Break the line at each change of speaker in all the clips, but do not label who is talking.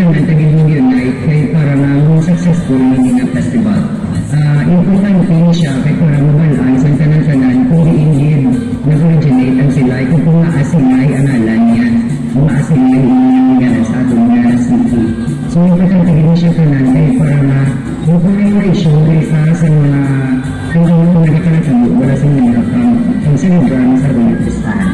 tanan tagilong unite kay para na successful na festival. Importante siya kay para mabalaan sa tanan-tanan kung diinggid nag-originate ang sila kung maasimay ang alan niya o maasimay nga sa atong nga city. So importante din siya tanan kay para na yung commemoration isa sa mga kung nagkakatalo wala sa mga celebran sa atong listahan.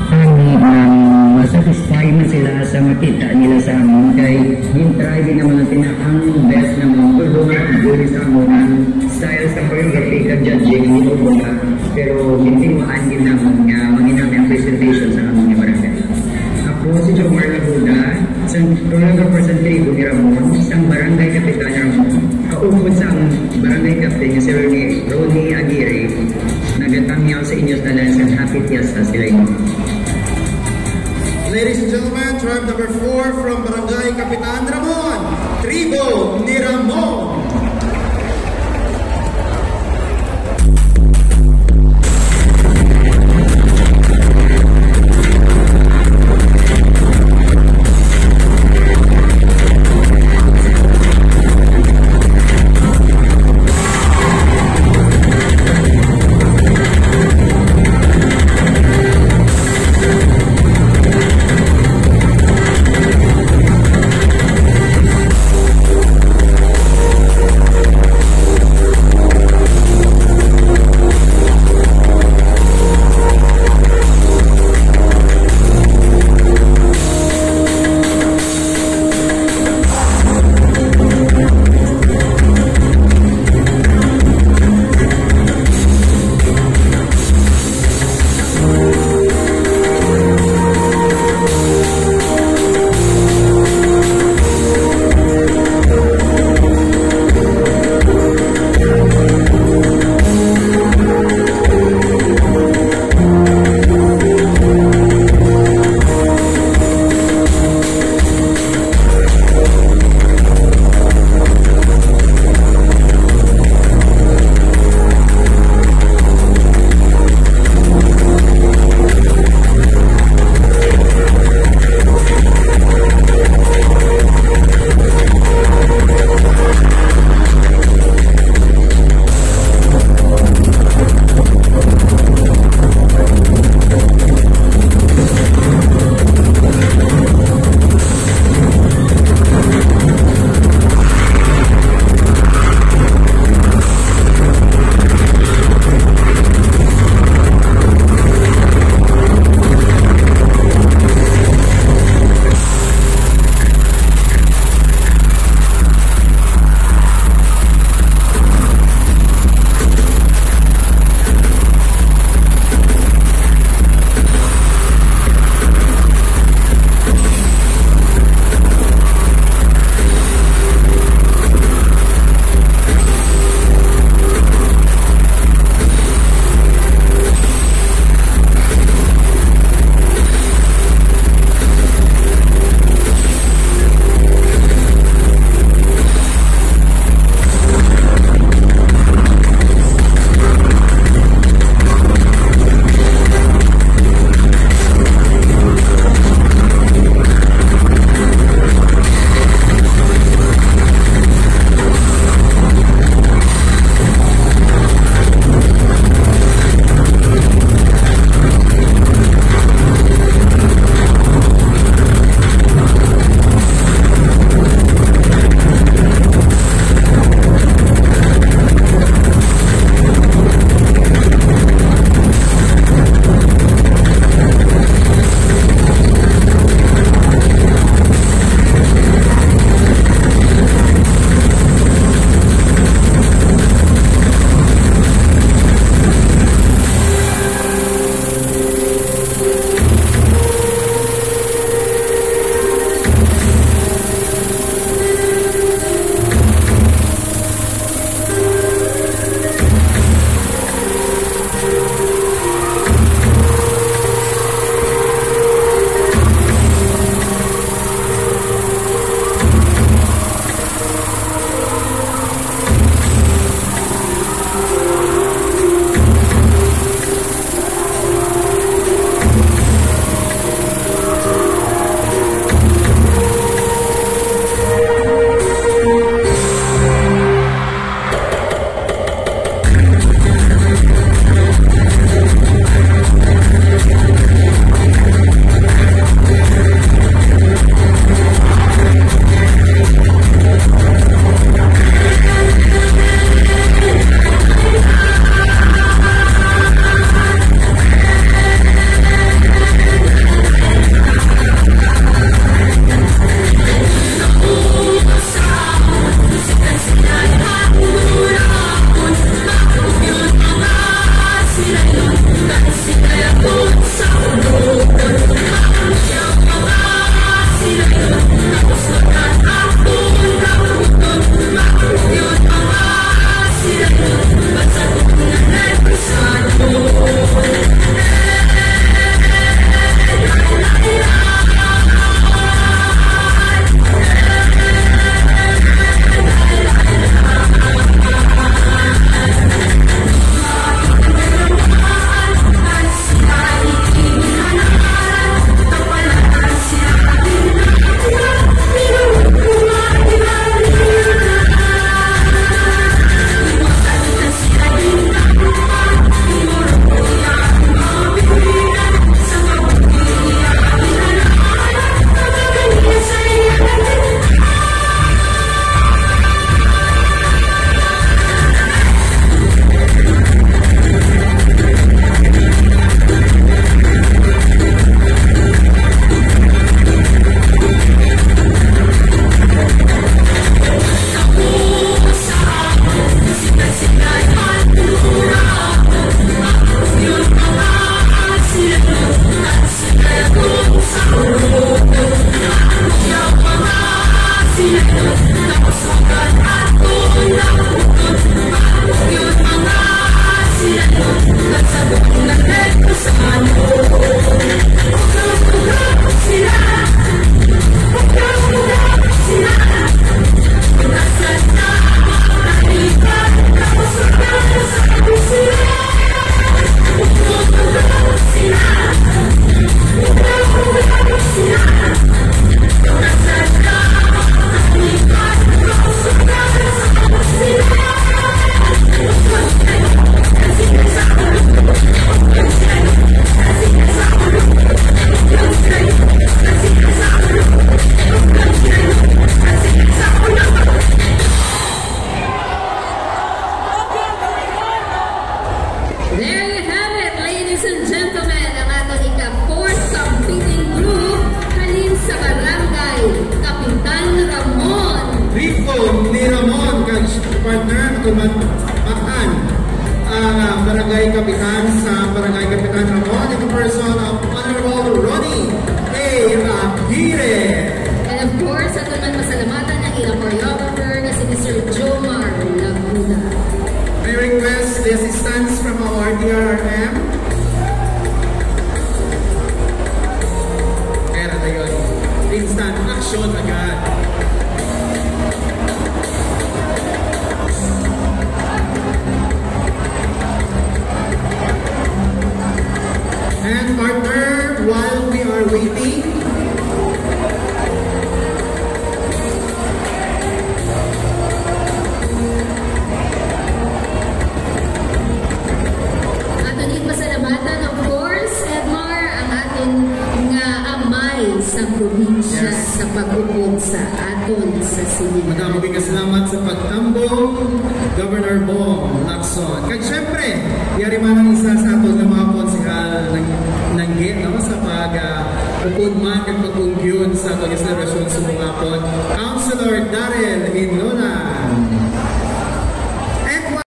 Satisfy man sila sa makita nila sa amon kay try din naman ang pinakang best na mga tulungan dito sa amon style sa choreography kag judging nito ba pero hindi mo angin naman nga manginami ang presentation sa amon ni barangay. Ako si Jomar Labuda, isang choreographer sa tribo ni Ramon, isang barangay kapitan ni Ramon, kaupod sa barangay captain ni Sir Ronnie Aguirre, nagatangyaw sa inyong talan sa Happy Fiesta sila ino.
Ladies and gentlemen, tribe number 4 from Barangay Kapitan Ramon, Tribo ni Ramon. 20.
Aton pasalamatan, of course, Edmar, ang ating nga amay sa probinsya
Yes.
sa pag-upod sa aton sa Silina.
Madaming kasalamat sa pagtambong, Governor Bong Lacson. Kaya syempre, yari man ang isa sa ato ng mga konsehal ng GIT, no? Sa pag-upod man at pag-ungyon sa ato ng celebration sa mga Councilor Darrell in